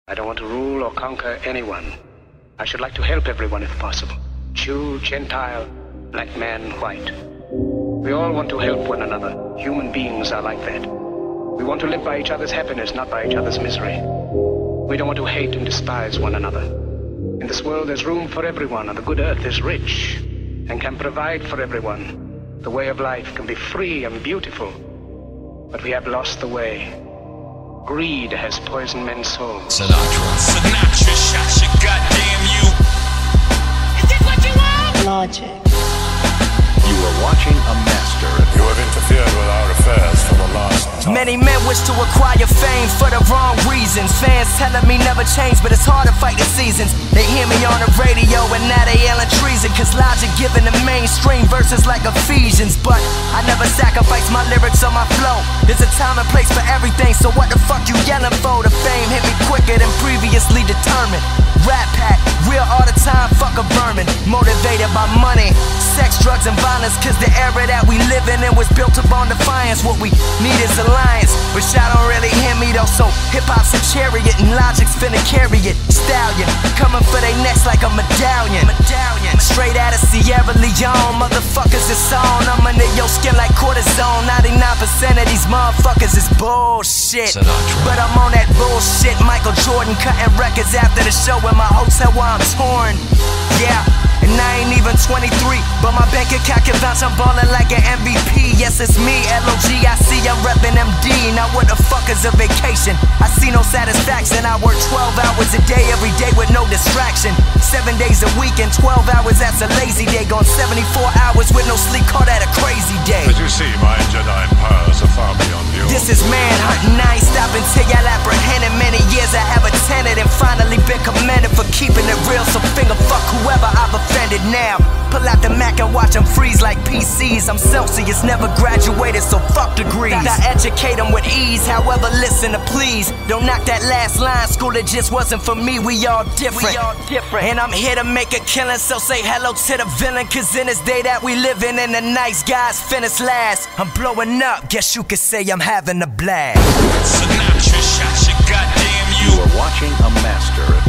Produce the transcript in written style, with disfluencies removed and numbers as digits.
I don't want to rule or conquer anyone. I should like to help everyone if possible. Jew, Gentile, black man, white. We all want to help one another. Human beings are like that. We want to live by each other's happiness, not by each other's misery. We don't want to hate and despise one another. In this world there's room for everyone, and the good earth is rich and can provide for everyone. The way of life can be free and beautiful, but we have lost the way. Greed has poisoned men's souls. Sinatra shot your goddamn you. Is this what you want? Logic. You are watching a master. You have interfered with our affairs for the last time. Many men wish to acquire fame for the wrong reasons. Fans telling me never change, but it's hard to fight the seasons. They hear me on the radio and now they yelling treason, cause Logic giving the mainstream verses like Ephesians. But I never sacrifice my lyrics or my flow. There's a time and place for everything, so what the fuck you yelling for? The fame hit me quicker than previously determined. Rat Pack, real all the time, fuck a vermin. Motivated by money, sex, drugs, and violence, cause the era that we live in was built upon defiance. What we need is alliance, but y'all don't really hear me though. So hip-hop's a chariot and Logic's finna carry it. Stallion, coming for they necks like a medallion. Straight out of Sierra Leone, motherfuckers it's on. I'm under your skin like cortisone. 99% of these motherfuckers is bullshit, but I'm on that bullshit. Michael Jordan cutting records after the show in my hotel while I'm torn. Yeah, and I ain't even 23, but my bank account can vouch I'm ballin' like an MVP. Yes, it's me, L-O-G-I-C, I'm reppin' MD. Now what the fuck is a vacation? I see no satisfaction. I work 12 hours a day, every day with no distraction. 7 days a week and 12 hours, that's a lazy day. Gone 74 hours with no sleep, call that a crazy day. As you see, my Jedi powers are far beyond you. This is manhunting, I ain't stopping till y'all apprehended. Many years I have attended and finally been commended for keeping it real. So finger fuck whoever I've offended now. Pull out the Mac and watch them freeze like PCs. I'm Celsius, never graduated, so fuck degrees. I educate them with ease, however listen to please. Don't knock that last line, school it just wasn't for me. We all different. And I'm here to make a killing, so say hello to the villain. Cause in this day that we live in the nice guys finish last. I'm blowing up, guess you could say I'm having a blast. Sinatra shot your goddamn you. You are watching a master.